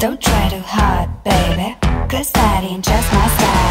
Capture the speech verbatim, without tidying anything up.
Don't try too hard, baby, cause that ain't just my style.